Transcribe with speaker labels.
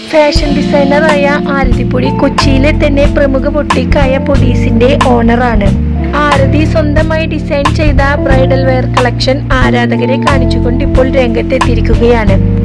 Speaker 1: Fashion ഡിസൈനറായ ആരതിപ്പൊടി കൊച്ചിയിലെ തന്നെ പ്രമുഖ ബൊട്ടീക്കായ പൊടീസിന്റെ ഓണറാണ്. ആരതി സ്വന്തമായി ഡിസൈൻ ചെയ്ത ബ്രൈഡൽ വെയർ കളക്ഷൻ ആരാധകരെ കാണിച്ചുകൊണ്ട് ഇപ്പോൾ രംഗത്തെത്തിയിരിക്കുകയാണ്.